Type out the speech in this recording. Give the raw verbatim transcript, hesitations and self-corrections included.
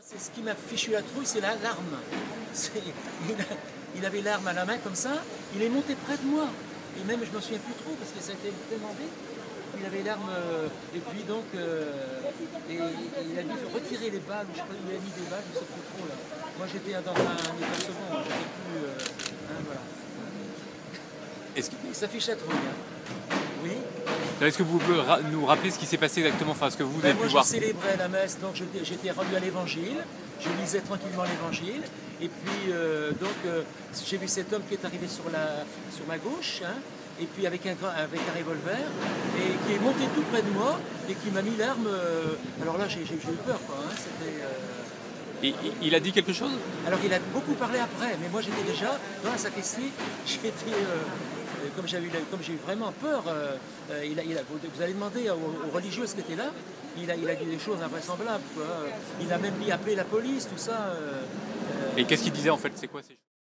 C'est ce qui m'a fichu la trouille, c'est la larme. Il, a- il avait l'arme à la main comme ça, il est monté près de moi. Et même, je ne me souviens plus trop parce que ça a été tellement vite. Il avait l'arme, euh, et puis donc, euh, et, et il a dû retirer les balles, ou je sais pas, il a mis des balles, je ne sais plus trop là. Moi j'étais dans un état second, j'étais plus. Euh, hein, voilà. Est-ce que, Ça fiche la trouille. Hein. Oui. est-ce que vous pouvez ra- nous rappeler ce qui s'est passé exactement, enfin ce que vous Ben, avez moi pu je voir? célébrais la messe, donc j'étais j'étais rendu à l'évangile, je lisais tranquillement l'évangile, et puis euh, donc euh, j'ai vu cet homme qui est arrivé sur, la, sur ma gauche, hein, et puis avec un, grand- avec un revolver, et qui est monté tout près de moi, et qui m'a mis l'arme, euh, alors là j'ai j'ai- j'ai eu peur quoi, hein, c'était... euh, Et, et- il a dit quelque chose? Alors il a beaucoup parlé après, mais moi j'étais déjà dans la sacristie, j'étais, euh, comme j'ai eu, comme j'ai eu vraiment peur, euh, euh, il a, il a- vous, vous allez demander aux, aux religieux ce qui était là, il a, il a dit des choses invraisemblables, quoi. Il a même dit appeler la police, tout ça. euh, euh, Et qu'est-ce qu'il disait en fait? C'est quoi ces